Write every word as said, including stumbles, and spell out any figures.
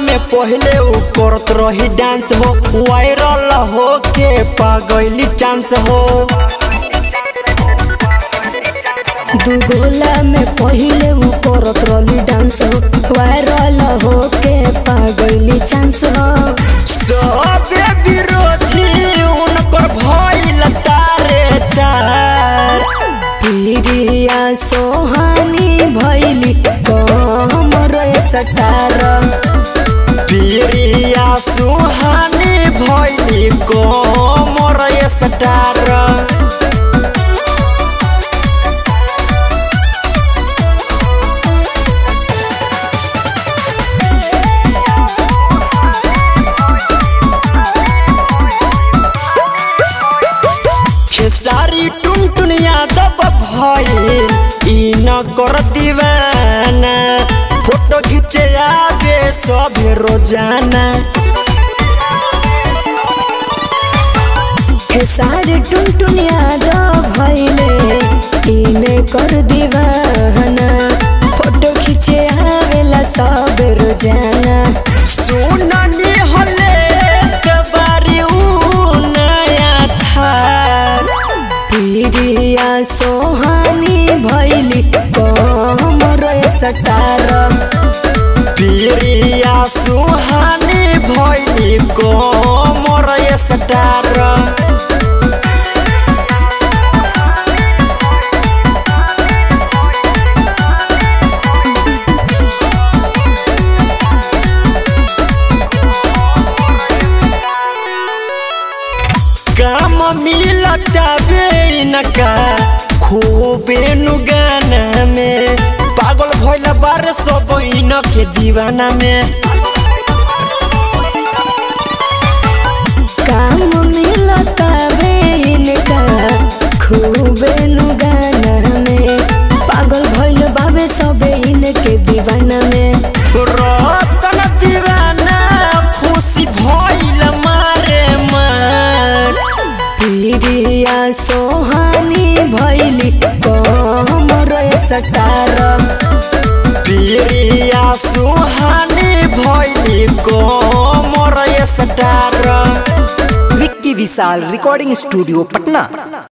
में पहले उ करत रही डांस हो, वायरल हो के पागली चांस हो। दुगोला में पहले उ करत रही डांस हो, वायरल हो के पागली चांस हो। सबे विरोधी उनकर भइल तारे तार, प्रिया सोहानी भइली कमर सटार। प्रिया सुहानी भइली कमर सटार। सारी टुनटुन यादव भइल ई न कर दीवाना, फोटो खींचे आगे सब रोजाना। सारी टुनटुन यादव भइले ई न कर दीवाना, फोटो खींचे आवेला सब रोजाना। सुननी हले कबारी उ नया थार, प्रिया सोहानी भइली कमर सटार। प्रिया सुहानी भइली कमर सटार। काम मिलता बेनका खूबे नु गाना में, पागल भइल बार सब इनके दीवाना में। काम मिलता बेनका खूबे नु गाना में, पागल भइल बाबे सब इनके दीवाना में। रतन दीवाना खुशी भइल मारे मार, प्रिया सोहानी भइली कमर सटार। प्रिया सुहानी भइली कमर सटार। Vicky Vishal recording studio Patna.